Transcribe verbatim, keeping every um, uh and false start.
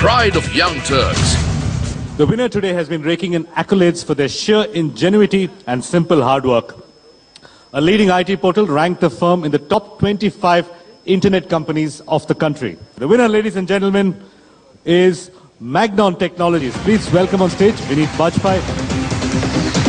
pride of young Turks. The winner today has been raking in accolades for their sheer ingenuity and simple hard work. A leading I T portal ranked the firm in the top twenty-five internet companies of the country. The winner, ladies and gentlemen, is Magnon Technologies. Please welcome on stage Vineet Bajpai.